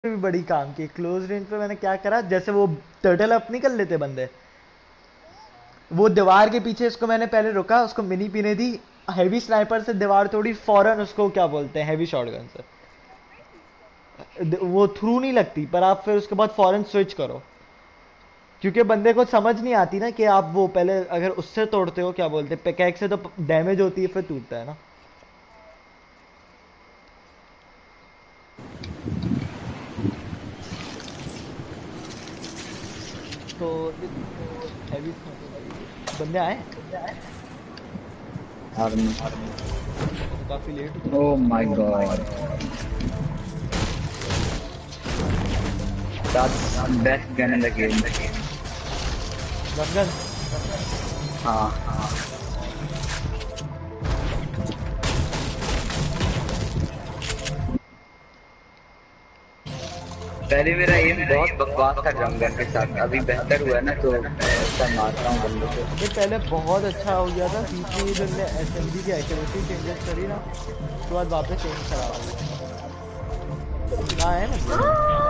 भी बड़ी काम की। क्लोज रेंज पे मैंने क्या करा, जैसे वो टर्टल अप नहीं कर लेते बंदे, वो दीवार के पीछे उसको मैंने पहले रुका, उसको मिनी पीने दी, हैवी स्नाइपर से दीवार तोड़ी, फौरन उसको क्या बोलते हैं हैवी शॉटगन से, वो थ्रू नहीं लगती, पर आप फिर उसके बाद फौरन स्विच करो, क्योंकि बंदे को समझ नहीं आती ना कि आप वो पहले अगर उससे तोड़ते हो क्या बोलते हैं पिकैक्स से, तो डैमेज होती है फिर टूटता है ना। तो हैवी बंदे आए आर्मी। तो काफी लेट हो Oh गया। my god. That's best gun in the game. Gun हाँ। पहले मेरा एम बहुत बकवास था ड्रम गन के साथ, अभी बेहतर हुआ है ना तो ऐसा मारता हूँ बंदे को। ये पहले बहुत अच्छा हो गया था, बीच में ये जो एसएमजी की एक्यूरेसी चेंजेस करी ना, उसके बाद वापस चेंज खराब हो गया। कहाँ है मतलब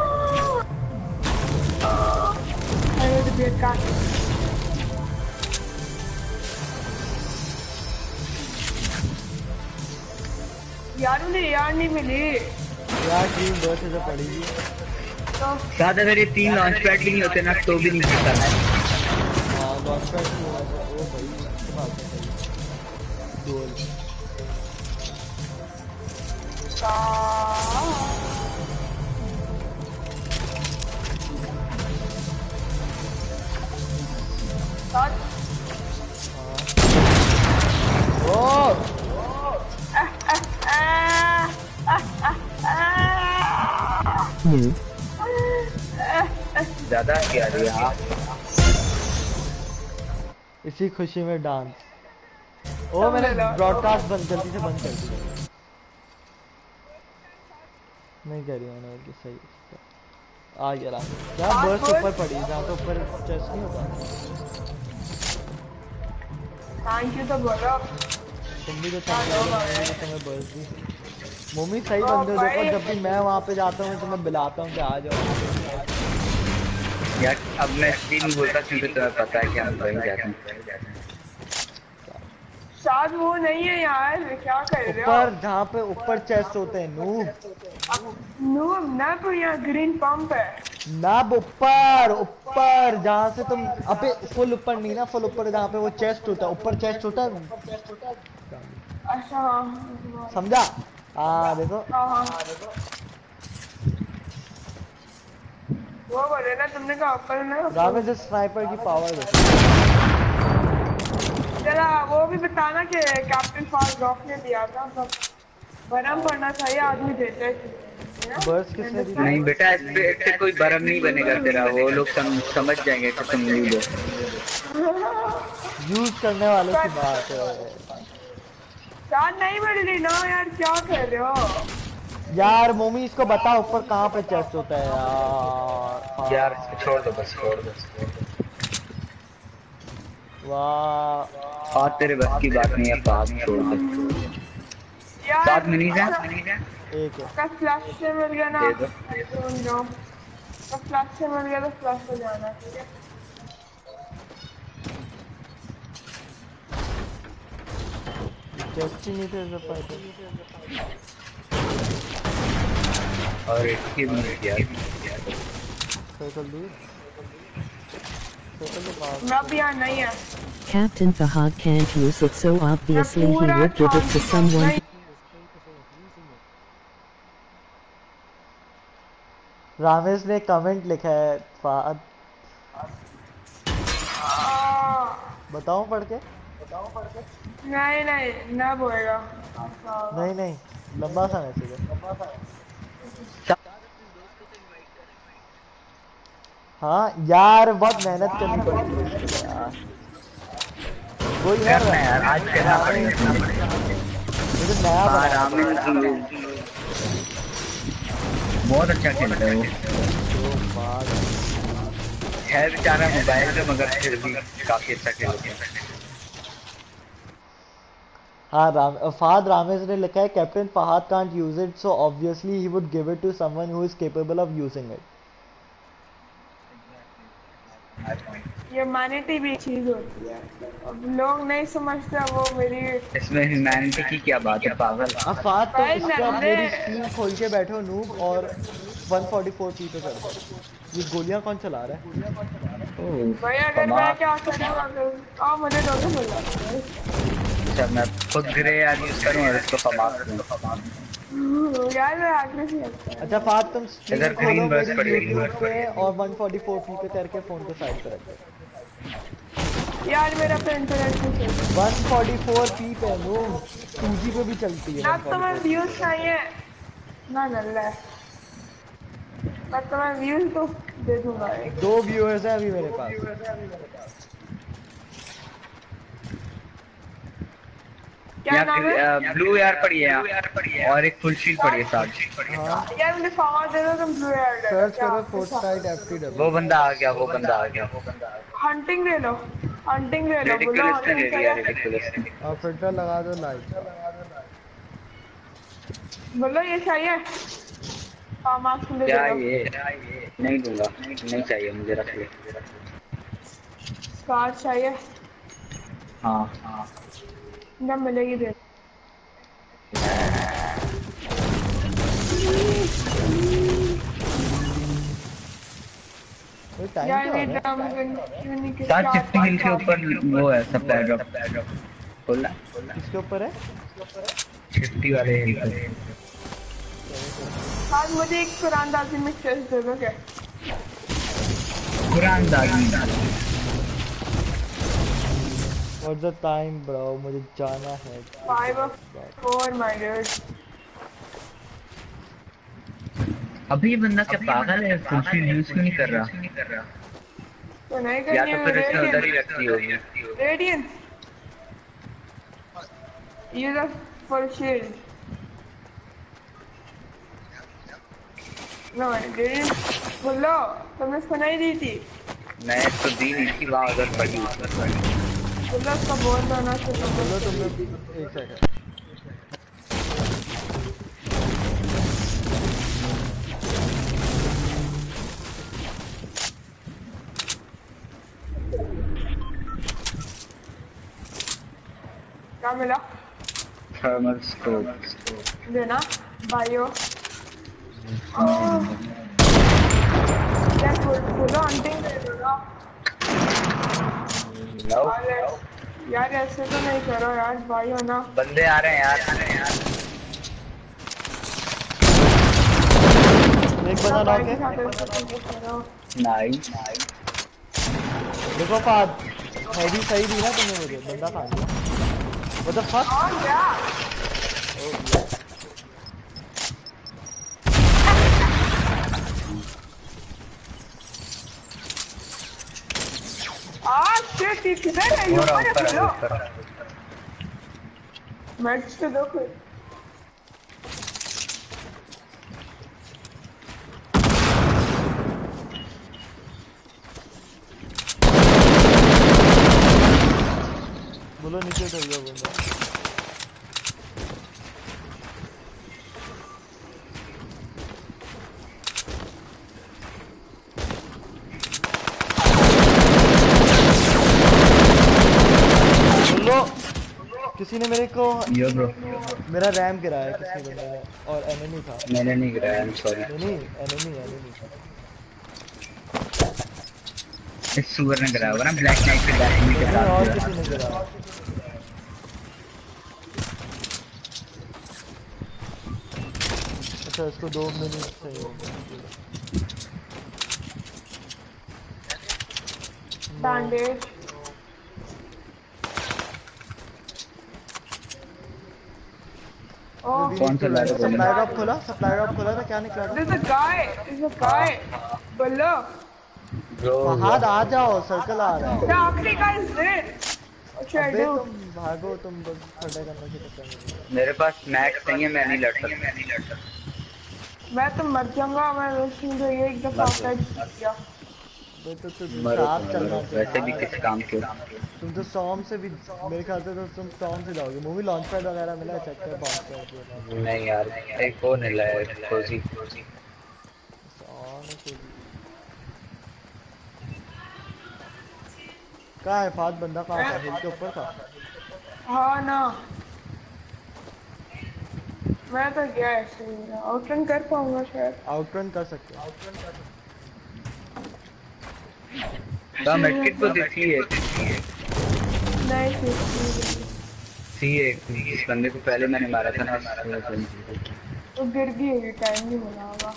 यार उन्हें यार नहीं मिली यार टीम बर्थ से पड़ेगी। तो शायद अगर ये 3 लॉन्च पैड भी नहीं होते ना तो भी नहीं जीता मैं। हाँ लॉन्च पैड की वजह से वो भाई इसके पास है सही गोल। ओ ज्यादा क्या दिया। इसी खुशी में डांस। ओ मैंने ब्रॉडकास्ट बंद जल्दी से बंद कर दी। नहीं करी मैंने और सही आ गया राम। क्या बर्स्ट ऊपर पड़ी जहाँ पे ऊपर चेस्ट नहीं होता। थैंक यू तो बोलो। तुम भी तो तुम्हें बर्स्ट दी। मम्मी सही बंदे हो देखो, जब भी मैं वहाँ पे जाता हूँ तो मैं बुलाता हूँ कि आ जाओ। यार अब मैं स्ट्रीम नहीं बोलता क्योंकि तुम्हें पता है कि हम वहीं जाते हैं। शायद वो नहीं है यार, क्या कर रहे हो? ऊपर जहाँ पे ऊपर चेस्ट होते हैं नूब। नूब ना तो यहाँ ग्रीन पंप है। नब ऊपर ऊपर जहाँ से तुम अबे फुल ऊपर नहीं ना, फुल ऊपर जहाँ पे वो चेस्ट होता है, ऊपर चेस्ट होता है। अच्छा हाँ समझा। हाँ देखो हाँ। वो बोले ना तुमने कहा ऊपर ना। रामेश इस स्नाइपर की पावर देखो। जरा वो भी बताना कि कैप्टन फॉल रॉक ने दिया था, सब भरम पड़ना चाहिए आदमी देते हैं। बर्स्ट किसने दी नहीं थी? बेटा इससे कोई बर्म नहीं बनेगा तेरा, वो लोग समझ जाएंगे कि तुम नहीं हो। यूज करने वालों की बात है शायद नहीं मिल रही ना यार, क्या कर रहे हो? यार। मोमी इसको बता ऊपर कहाँ पे चेस्ट होता है यार। यार छोड़ दो बस छोड़ दो। वाह और तेरे बस की बात नहीं है, पाप छोड़ दे। यार 7 मिनट है। एक है। का फ्लैश से मिल गया ना, दे दो। का फ्लैश से मिल गया तो फ्लैश से जाना, ठीक है? चेस्ट ही नहीं थे फाइटर। और इसकी भी मिल गया। सर्कल दूर, सर्कल तो पास मैं भी यहाँ नहीं है। Captain Fahad can't use it, so obviously he would give it to someone. Ramesh ने कमेंट लिखा है फाद, बताऊं पढ़ के? नहीं नहीं ना बोलेगा। नहीं नहीं लंबा सा मैसेज है। हाँ यार बहुत मेहनत करनी पड़ती है इसके लिए यार। वही यार करना यार आज करना पड़ेगा। मुझे नया बनाया बहुत अच्छा खेलता है वो। है बेचारा मोबाइल पे मगर फिर भी काफी अच्छा खेलता है। हाँ फहद रामेश ने लिखा है captain Fahad can't use it so obviously he would give it to someone who is capable of using it. Humanity भी चीज होती है, अब लोग नहीं समझते वो मेरी। इसमें ह्यूमैनिटी की क्या बात है पागल। अब फहद तुम भाई इस पे अब नन्हे मेरी स्क्रीन खोल के बैठो नूब और 144p पे कर दो। ये गोलियां कौन चला रहा है? भाई अगर मैं क्या करूँ, अगर मुझे तो मिल जाता है। अच्छा मैं खुद ग्रे यार यूज करूँ और इसको फमा करूँ। यार मैं आगे से लगता है। अच्छा फहद तुम स्क्रीन इधर खोलो green burst मेरी पड़ेगी। यूट्यूब पे और 144p पे करके फोन को साइड पे रख दो। यार मेरा पे इंटरनेट नहीं चलता 144p पे नूब 2G पे भी चलती है ना, तुम्हें 144p। व्यूज चाहिए ना नल्ला है, मैं तुम्हें व्यूज तो दे दूंगा एक। 2 व्यूअर्स हैं अभी मेरे पास। क्या नाम है? ब्लू यार पड़ी है यहाँ और एक फुल शीट पड़ी है साथ। हाँ यार मुझे फावर दे दो, तुम ब्लू एयर सर्च करो फोर्टनाइट FTW। वो बंदा आ गया वो बंदा आ गया। हंटिंग ले लो, हंटिंग ले लो, बोलो रेडिकुलस ने ले हंटिंग लिया करें, रेडिकुलस ने। और फिल्टर लगा दो लाइट। बोलो ये चाहिए मास्क ले क्या लो। ये नहीं दूंगा नहीं चाहिए मुझे रख ले। कार चाहिए हाँ हाँ जब मिलेगी दे। टाइम यार क्या ये हो रहा ड्रम क्यों नहीं किसी साथ चिप्टी हिल के ऊपर वो है सप्लाई ड्रॉप खोलना। है? किसके ऊपर है? चिप्टी वाले हिल पे। आज मुझे एक कुरानदाजी में चेस दे दो क्या? कुरानदाजी और द टाइम ब्रो मुझे जाना है। 5 or 4 my dude। अभी ये बंदा क्या पागल है फुल शीट यूज क्यों नहीं कर रहा। तो नहीं या करेंगे तो फिर इसने उधर ही रखी होगी। Radiance use a full shield. No radiance बोलो, तुमने सुनाई दी थी मैं तो दी नहीं थी वहाँ उधर पड़ी बोलो, उसका बोल दो ना तो बोलो तुम लोग एक सेकंड। क्या मिला? थर्मल स्कोप देना बायो। यार बोलो हंटिंग दे दो ना। अरे यार ऐसे तो नहीं करो यार, बायो ना। बंदे आ रहे हैं यार। एक बंदा नॉक है। नाइस देखो फहद हैवी सही दी ना तुमने मुझे बंदा खा लिया। What the fuck? और क्या? शिट ये किधर है? ऊपर है बोलो। मैच तो दो कोई। बोलो नीचे उतर जाओ बंदा। बोलो किसी ने मेरे को यो ब्रो मेरा रैम गिराया किसी बंदे ने और एनिमी था। मैंने नहीं गिराया आई एम सॉरी। नहीं एनिमी इस सुअर ने गिराया होगा ना ब्लैक नाइट के बैटनी के नहीं और साथ। किसी ने गिराया। अच्छा इसको 2 मिनट सही हो गया। बैंडेज कौन सा ला रहे हो? सप्लाई ड्रॉप खोला था क्या निकला था? there's a guy बोलो। ब्रो फहद आ जाओ सर्कल आ रहा है। the आखिरी guy is dead। अच्छा अबे do तुम भागो तुम बस खड़ा करने के चक्कर में। मेरे पास मैक्स नहीं है मैं नहीं लड़ सकता। मैं तो मर जाऊंगा, मैं वैसे ही ये एक दफा आउटसाइड किया। वो तो मरो साथ तुम, चलना मरो चाहिए वैसे भी यार। किस काम के। तुम तो स्टॉर्म से भी, मेरे ख्याल से तो तुम स्टॉर्म से जाओगे। मूवी लॉन्च पैड वगैरह मिला है, चेक कर लॉन्च पैड लॉन्च पैड। नहीं यार, एक वो मिला है कोजी। ऑन है कोई। कहाँ है फाद? बंदा कहाँ था? हिल के ऊपर था। हाँ ना, मैं तो गया ऐसे ही, आउटरन कर पाऊंगा शायद। आउटरन कर सकते हो। तो मेडकिट को देखी है। नहीं सीखती, थी एक, जिस बंदे को पहले मैंने मारा था ना, तो गिर गई होगी, टाइम नहीं मिला होगा।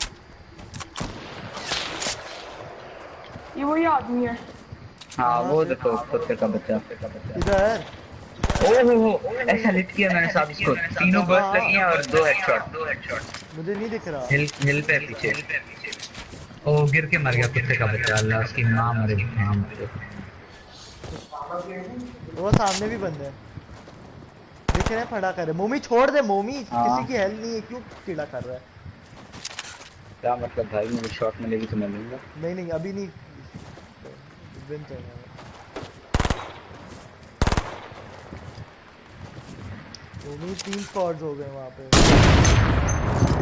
ये वही आदमी है। हाँ कहाँ वो से? देखो कुत्ते का बच्चा। इधर। ओहो, ऐसा लिट किया मैंने साहब इसको, तीनों बर्स्ट लगी हैं और 2 हेडशॉट। मुझे नहीं दिख रहा। हिल पे पीछे। ओ गिर के मर गया कुत्ते का बच्चा, अल्लाह उसकी माँ मरे, हाँ मरे। वो सामने भी बंदे हैं, दिख रहे हैं, फड़ा कर रहे। मोमी छोड़ दे, मोमी हाँ। किसी की हेल्प नहीं है, क्यों कीड़ा कर रहा है? क्या मतलब भाई, मुझे शॉट मिलेगी तो मैं लूंगा। नहीं नहीं अभी नहीं, विन चाहिए हमें। मोमी 3 स्क्वाड्स हो गए वहाँ पे।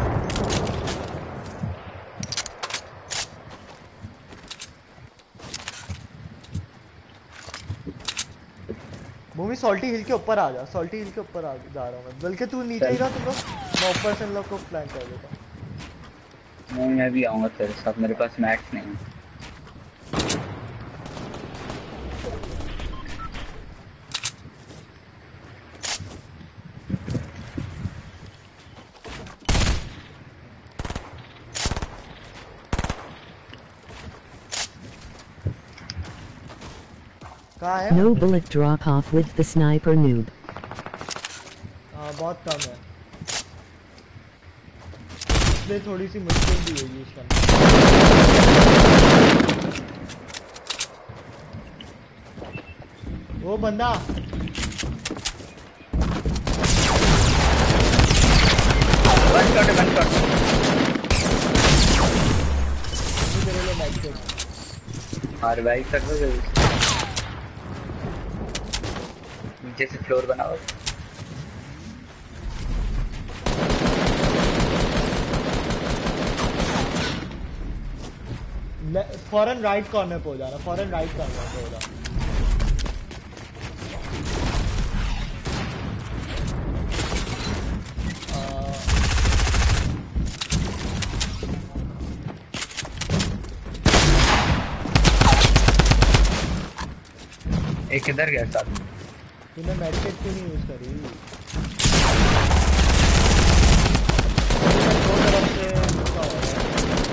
मोमी सॉल्टी हिल के ऊपर आ जा, सॉल्टी हिल के ऊपर आ जा रहा हूँ मैं, बल्कि तू नीचे ही रहा, तुम लोग मैं ऊपर से इन लोग को फ्लैंक कर देता हूँ। नहीं मैं भी आऊंगा तेरे साथ, मेरे पास मैक्स नहीं है। कहाँ है? No bullet drop off with the sniper noob. हाँ बहुत कम है, इसलिए थोड़ी सी मुश्किल भी होगी इसका। वो बंदा वन शॉट। तेरे लिए मैच कर। और भाई कर दो जल्दी। नीचे से फ्लोर बनाओ। फॉरन राइट कॉर्नर पे हो जाना, फॉरन राइट कॉर्नर पे हो जाना। एक किधर गया साथ? तूने मेडिकेट क्यों नहीं यूज करी? दो तरफ से उसका हो रहा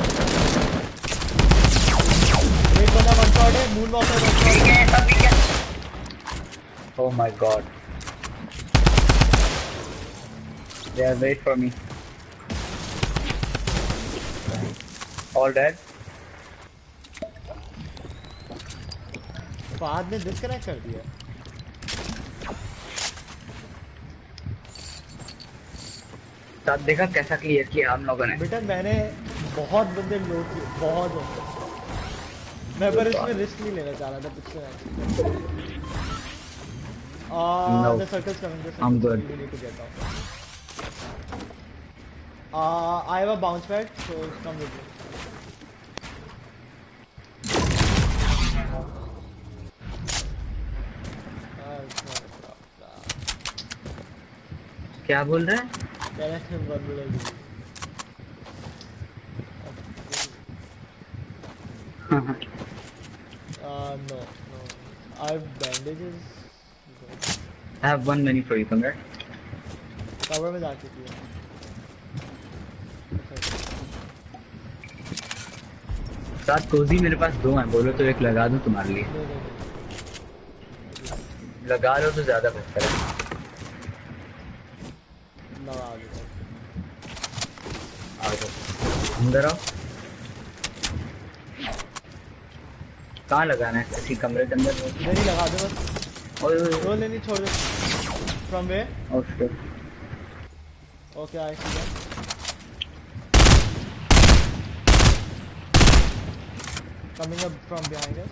है। एक बंदा वन शॉट है, मून वॉकर वन शॉट है। Oh my god. Yeah, wait for me. All dead? Fahad ने डिस्कनेक्ट कर दिया। तब देखा कैसा क्लियर किया हम लोगों ने। बेटा मैंने बहुत बंदे लो किए, बहुत बंदे। मैं पर इसमें रिस्क नहीं लेना चाह रहा था पिछले match. No. the circles coming, the circles I'm good. we need to get out. I have a bounce pad, so come with me. क्या बोल रहा है? कह रहे थे बंद लगी। No. I have bandages. I have one mini for you, come here. Cover में जा चुकी है। साथ कोजी मेरे पास 2 हैं, बोलो तो एक लगा दूं तुम्हारे लिए। नहीं। लगा लो तो ज्यादा बेहतर है। लगा दो। आ जाओ अंदर आओ। कहाँ लगाना है? किसी कमरे के अंदर? इधर ही लगा दो बस। ओए रोल नहीं छोड़ दे। From where? Oh shit. Okay, I see that. coming up from behind us.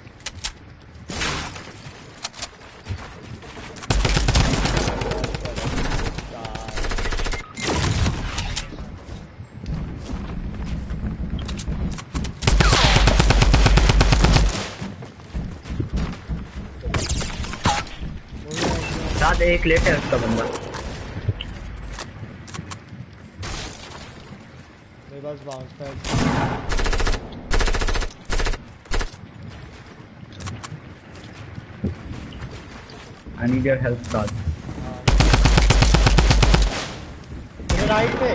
साथ एक लेट है उसका बंदा। मेरे पास bounce pad. I need your help, Saad. मेरे राइट पे।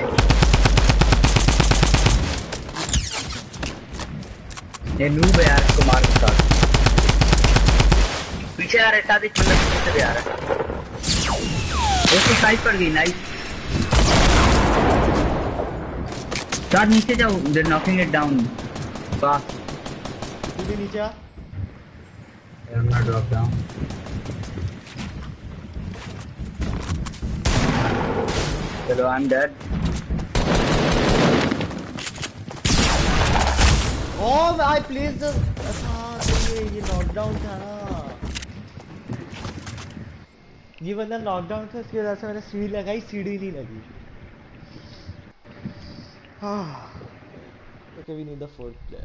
ये नूब है यार, इसको मार दो साथ। पीछे आ रहा है साथ, एक बंदा पीछे से आ रहा है। उसकी साइड पड़ गई, नाइस। साथ नीचे जाओ, they're knocking it down fast. तू भी नीचे आ। I'm gonna drop down. चलो, I'm dead. Oh, I placed the हाँ ये नॉकडाउन था ना। ये बंदा नॉकडाउन था, इसकी वजह से मैंने सीढ़ी लगाई, सीढ़ी नहीं लगी। Okay, we need the fourth player.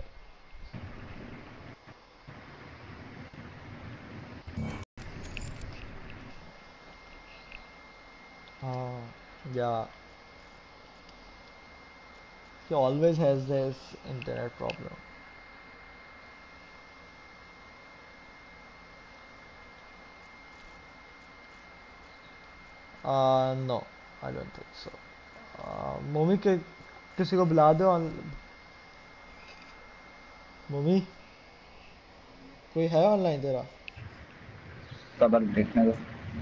Yeah. He always has this internet problem. No, I don't think so. Mummy के किसी को बुला दो। मम्मी कोई है ऑनलाइन तेरा? सबर देखने दो।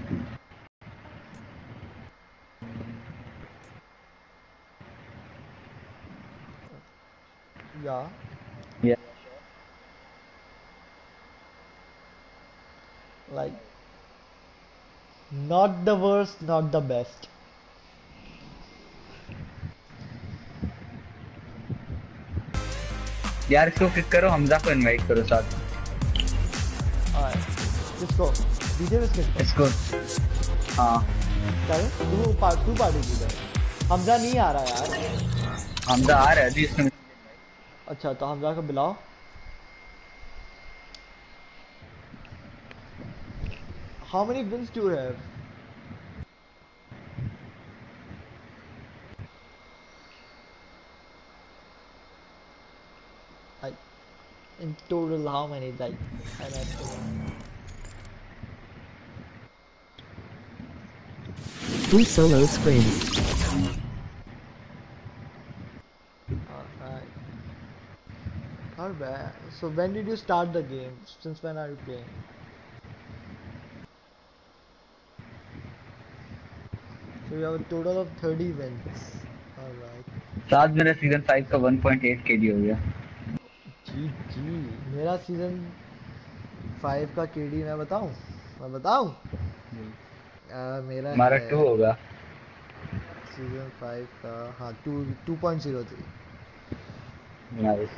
Yeah. Yeah. Like, not the worst, not the best. यार इसको क्लिक करो, हमजा को इनवाइट करो साथ। किसको? डीजे बिस्किट इसको। हाँ। क्या है? तू पार्टी की। हमजा नहीं आ रहा यार। हमजा आ रहा है अभी इसमें। अच्छा तो हमजा को बुलाओ। How many wins do you have? Like, in total, how many? Like, an estimate. Two solo sprints. Alright. Not bad. So when did you start the game? Since when are you playing? So you have a total of 30 wins. Alright. साथ मेरा season 5 का 1.8 KD हो गया। जी मेरा season 5 का KD मैं बताऊं? मेरा हमारा है 2 होगा। सीजन 5 का। हाँ 2.03। नाइस।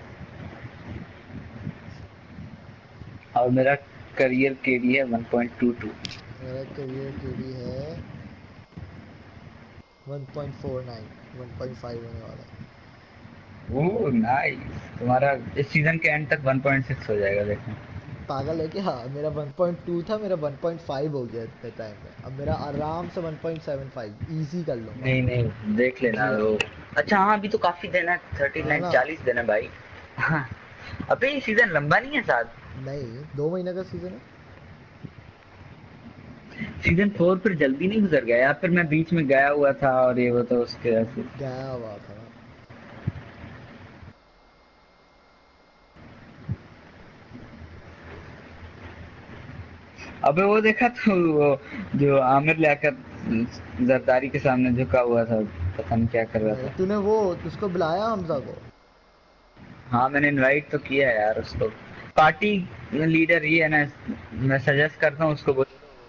और मेरा करियर केडी है 1.22। मेरा करियर केडी है 1.49। 1.5 होने वाला है। Oh nice. तुम्हारा इस सीजन के एंड तक 1.6 हो जाएगा, देखना। पागल है क्या? मेरा 1.2 था, मेरा 1.5 हो गया इतने टाइम में। अब मेरा आराम से 1.75 इजी कर लूंगा। नहीं देख लेना वो। अच्छा हाँ, अभी तो काफी दिन है, 39 40 दिन है भाई। हाँ। अबे ये सीजन लंबा नहीं है साथ? नहीं 2 महीने का सीजन है। सीजन 4 फिर जल्दी नहीं गुजर गया यार, फिर मैं बीच में गया हुआ था और ये वो तो उसके वजह से गया हुआ था। अबे वो देखा तो वो जो आमिर लियाकत जरदारी के सामने झुका हुआ था, पता नहीं क्या कर रहा था। तूने वो उसको बुलाया हमजा को? हाँ मैंने इनवाइट तो किया है यार उसको। पार्टी लीडर ही है ना, मैं सजेस्ट करता हूँ उसको।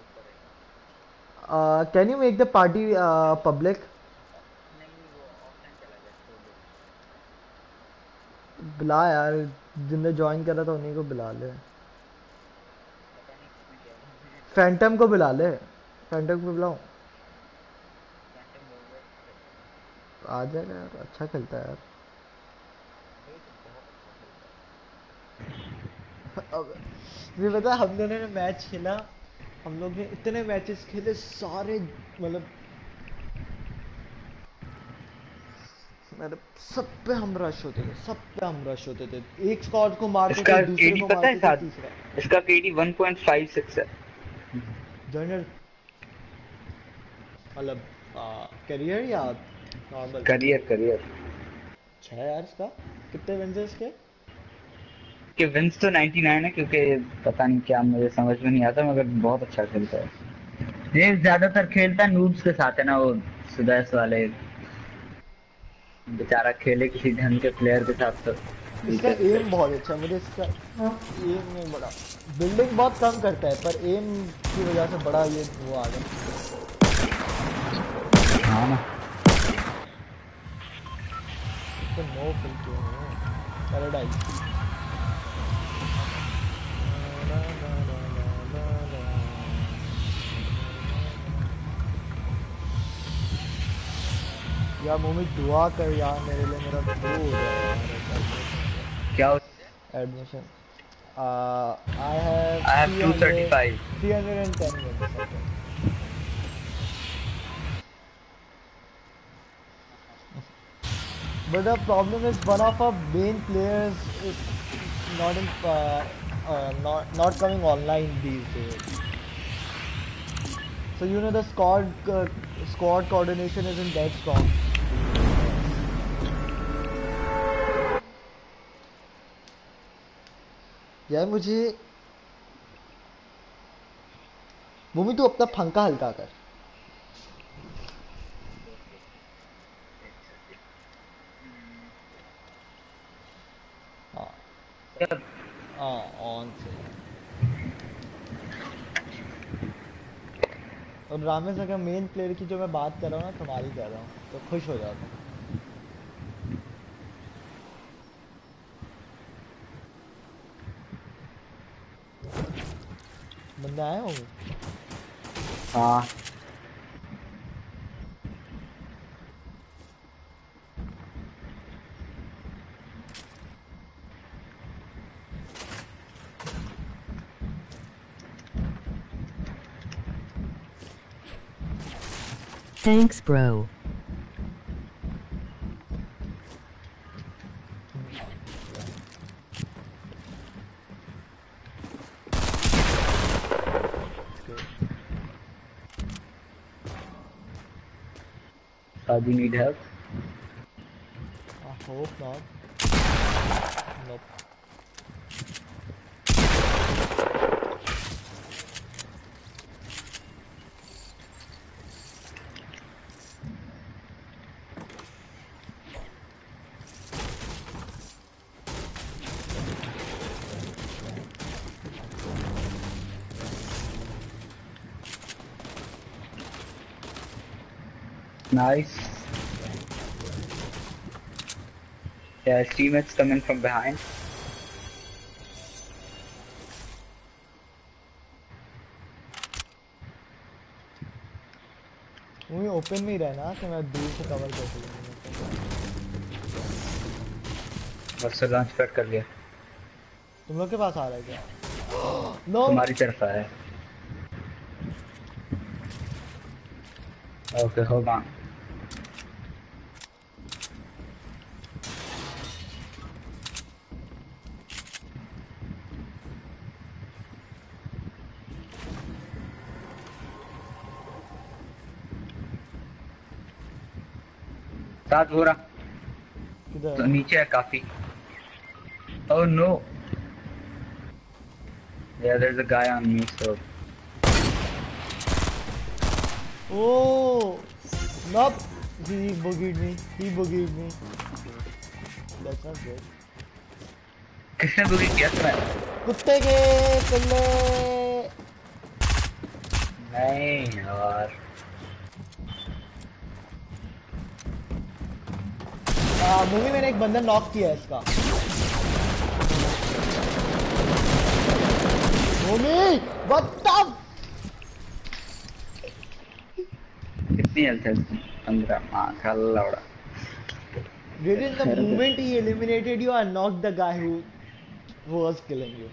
Can you make the party public? बुला यार, जिनने ज्वाइन करा था उन्हीं को बुला ले। फैंटम को बुला ले, फैंटम को बुलाऊं? आ जाएगा यार, अच्छा खेलता है यार। अब ये पता है, हम दोनों ने मैच खेला, हम लोग ने इतने मैचेस खेले सारे, मतलब मतलब सब पे हम रश होते थे, सब पे हम रश होते थे, एक स्क्वाड को मारते इसका थे, दूसरे केडी को पता है मारते थे, साथ, तीसरा। इसका केडी 1.56 है। जनरल मतलब करियर या नॉर्मल? करियर करियर अच्छा है यार इसका। कितने विन्स है इसके? के विंस तो 99 है, क्योंकि पता नहीं क्या मुझे समझ में नहीं आता, मगर बहुत अच्छा खेलता है। ये ज्यादातर खेलता नूब्स के साथ है ना, वो सुदैस वाले, बेचारा खेले किसी ढंग के प्लेयर के साथ तो इसका जीते थे। एम बहुत अच्छा है, मुझे इसका एम में बड़ा, बिल्डिंग बहुत कम करता है पर एम की वजह से बड़ा ये वो आ गया। हाँ ना, तो नो फिल क्यों है? पैराडाइज। यार मम्मी दुआ कर यार मेरे लिए, मेरा वो हो जाए यार क्या हो? Admission. I have I have 235। 310 wins something. But the problem is one of our main players is not in not coming online these days. So you know the squad coordination isn't that strong. यार मुझे mummy तू अपना पंखा हल्का कर। हाँ हाँ on से। और रामेश अगर मेन प्लेयर की जो मैं बात कर रहा हूँ ना, तुम्हारी कर रहा हूँ, तो खुश हो जाता हूँ। बंदे आए होंगे। हाँ Thanks, bro. do you need help? I hope not. Nope. Nice. Yeah, his teammates coming from behind. मुझे ओपन में ही रहना कि मैं दूर से कवर कर सकूँ। बस से लॉन्च पैड कर लिया। तुम लोग के पास आ रहा है क्या? नो। तुम्हारी तरफ आया है। Okay, hold on. साथ हो रहा किधर? तो नीचे है काफी। Oh no. Yeah, there's a guy on me, so. Oh, nope. He boogied me. He boogied me. That's not good. किसने बुरी किया तुम्हें? कुत्ते के पिल्ले। नहीं यार। मूवी मैंने एक बंदा नॉक किया है इसका। ओमी व्हाट द कितनी हेल्थ है इसकी? 15। हाँ खल लौड़ा। Did in the moment he eliminated you and knocked the guy who was killing you.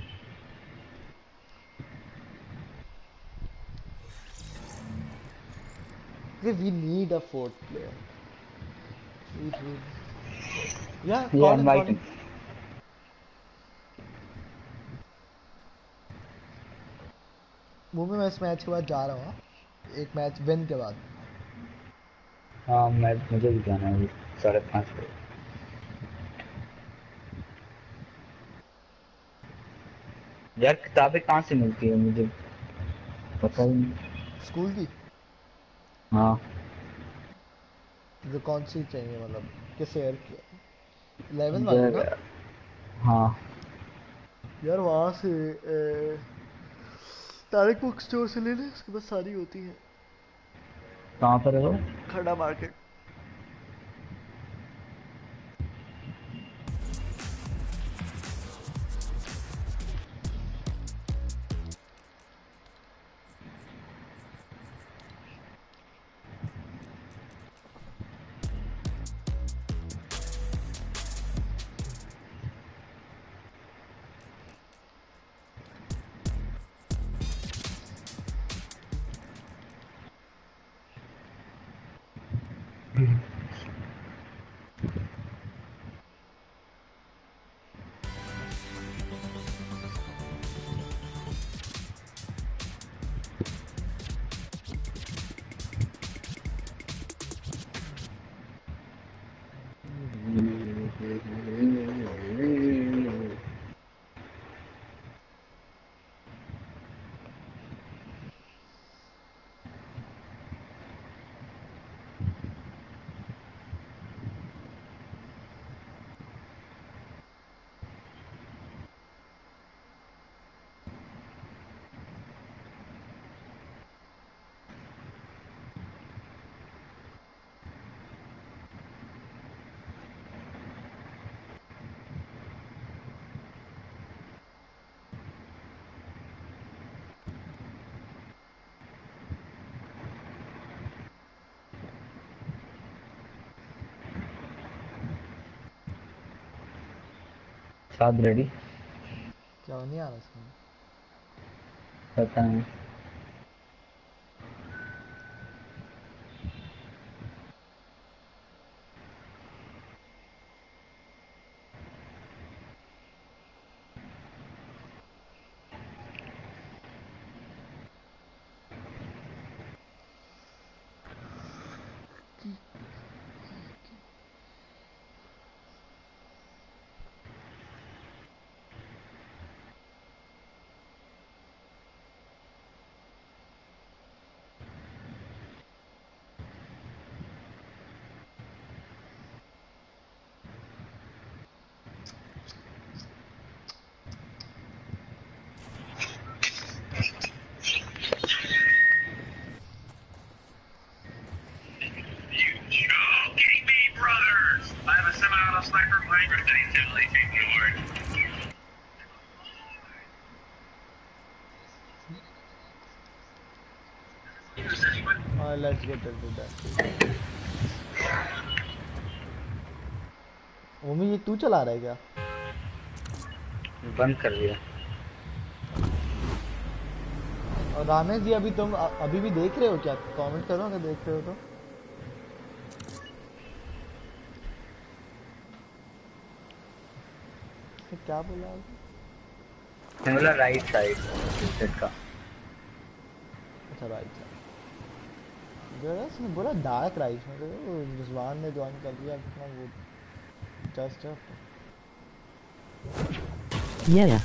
We need a fourth player. We yeah, Yeah, call him, invite call him. him. वो मैं इस match के बाद जा रहा हूँ हाँ? एक मैच विन के बाद हाँ मैं मुझे भी जाना है अभी 5:30 बजे। यार किताबें कहाँ से मिलती है मुझे पता ही नहीं। स्कूल की हाँ जो कौन सी चाहिए मतलब किस ईयर की 11 वाली ना इधर। हाँ यार वहाँ से तारिक बुक स्टोर से ले ले उसके पास सारी होती हैं कहाँ पर है वो? खड़ा मार्केट शाद रेडी क्या नहीं आ रहा इसमें पता है। let's get into that ओमी ये तू चला रहा है क्या बंद कर दिया। और रामेश जी अभी तुम अभी भी देख रहे हो क्या कमेंट करो अगर देख रहे हो तो क्या बोला मैं बोला राइट साइड सेट का। अच्छा राइट साइड उसने बोला डार्क राइट में तो रिजवान ने ज्वाइन कर दिया अपना वो जस्ट Yeah.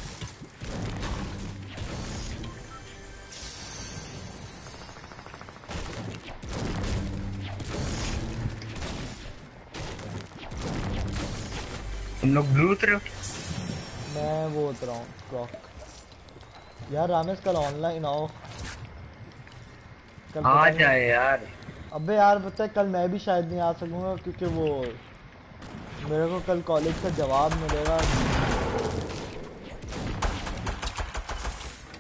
तुम लोग ब्लू उतरे हो? मैं वो उतरा हूँ क्लॉक यार रामेश कल ऑनलाइन आओ कल आ जाए यार। अबे यार पता है कल मैं भी शायद नहीं आ सकूंगा क्योंकि वो मेरे को कल कॉलेज का जवाब मिलेगा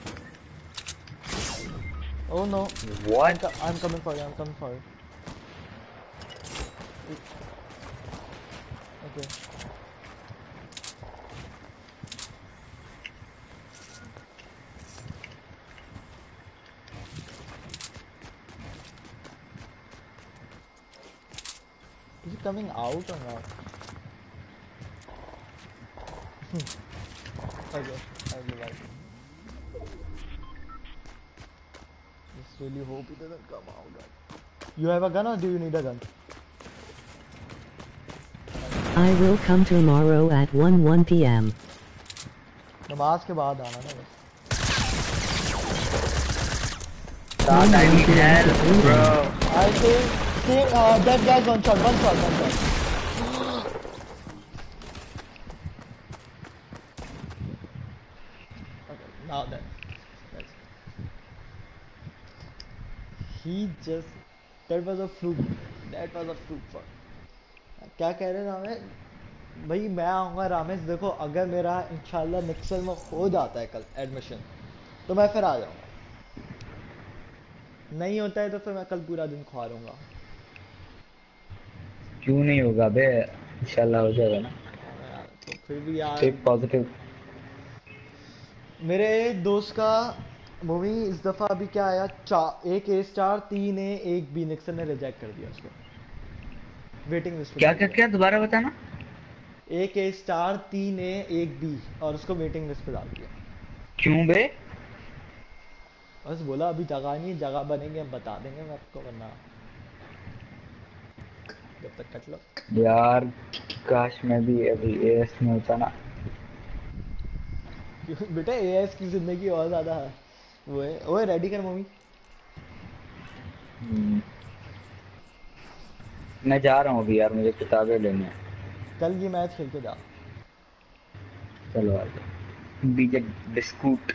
Oh no. What? I'm coming for you. I'm coming for you. Okay. Is it coming out or not? Okay, I'll be back. Just really hope it doesn't come out. You have a gun or do you need a gun? I will come tomorrow at 1 p.m. नमाज के बाद आना ना बस. God, I need help, bro. I think that guy's one shot. Okay, now that's he just that was a fluke. For क्या कह रहे रामेश भाई मैं आऊँगा रामेश देखो अगर मेरा इंशाल्लाह निक्सल में हो जाता है कल एडमिशन तो मैं फिर आ जाऊँगा नहीं होता है तो फिर मैं कल पूरा दिन खुआरूंगा क्यों नहीं होगा बे? इंशाल्लाह हो जाएगा ना. यार तो फिर भी यार Stay positive. मेरे दोस्त का मूवी इस दफा अभी क्या आया एक A star 3 A 1 B Nixon ने रिजेक्ट कर दिया उसको वेटिंग लिस्ट पे क्या दोबारा बताना. एक A स्टार 3 A 1 B और उसको वेटिंग लिस्ट पे डाल दिया क्यों बे? बस बोला अभी जगह नहीं जगह बनेंगे हम बता देंगे मैं आपको वरना जब तक कट लो यार काश मैं भी अभी एएस में होता ना. बेटा एएस की जिंदगी और ज्यादा है वो है ओए रेडी कर मूवी मैं जा रहा हूँ अभी यार, मुझे किताबें लेनी है. कल ये मैच खेल के जा चलो यार. BJ biscuit.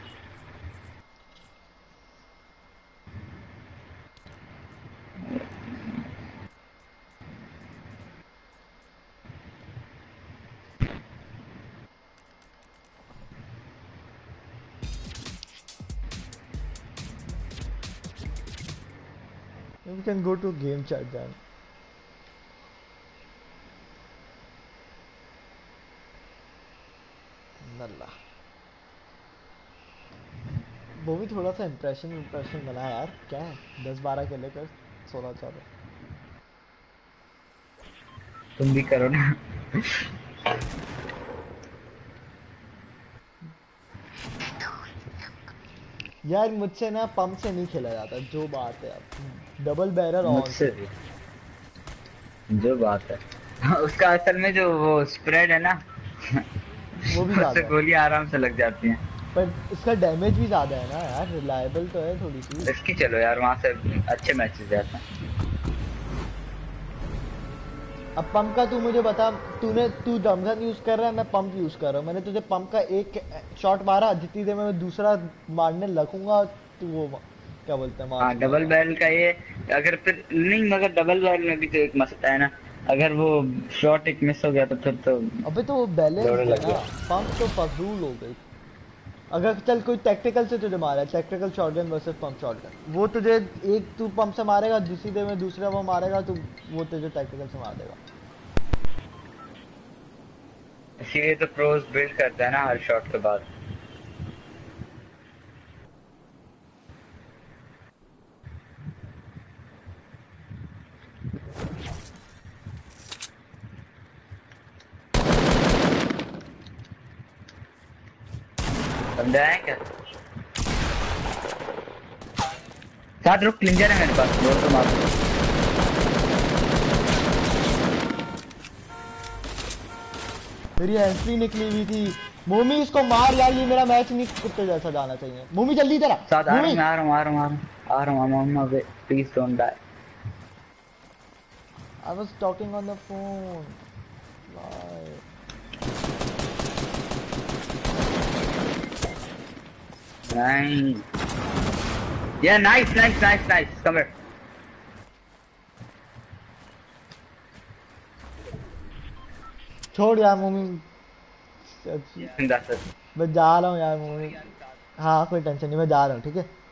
We can go to game chat then. नल्ला वो भी थोड़ा सा इम्प्रेशन बना यार क्या है 10-12 के लेकर 16-14 तुम भी करो ना. यार मुझसे ना पंप से नहीं खेला जाता जो बात है यार डबल बैरल ऑन मुझसे जो बात है उसका असल में जो वो स्प्रेड है ना वो भी उससे ज्यादा है गोलियां आराम से लग जाती हैं. पर इसका डैमेज भी ज्यादा है ना यार रिलायबल तो है थोड़ी सी इसकी चलो यार वहां से अच्छे मैचेस जाते हैं. अब पंप का तू मुझे बता तू डमगन यूज कर रहा है मैं पंप यूज कर रहा हूँ मैंने तुझे पंप का एक शॉट मारा जितनी देर में मैं दूसरा मारने लगूंगा तो वो क्या बोलते हैं हाँ डबल बैरल का ये अगर फिर नहीं मगर डबल बैरल में भी तो एक मसला है ना अगर वो शॉट एक मिस हो गया तो फिर तो अबे तो वो बैलेंस दौड़ने है लग ना गया. पंप तो फजूल हो गई अगर चल कोई टैक्टिकल से तुझे मारा tactical shotgun versus pump shotgun वो तुझे एक तू पंप से मारेगा दूसरी देर में दूसरा वो मारेगा तो वो तुझे टैक्टिकल से मार देगा इसीलिए तो प्रोज बिल्ड करता है ना हर शॉट के बाद. बंदा है क्या? साथ रुक क्लिंजर है मेरे पास बोल तो मार. मेरी एंट्री निकली हुई थी मोमी इसको मार यार ये मेरा मैच नहीं कुत्ते जैसा जाना चाहिए मोमी जल्दी इधर साथ आ रहा हूँ मामा बे please don't die. I was talking on the phone Nice. Yeah, nice. Come here. छोड़ यार मोमी That's it. मैं जा रहा हूँ यार मोमी हाँ कोई टेंशन नहीं मैं जा रहा हूँ ठीक है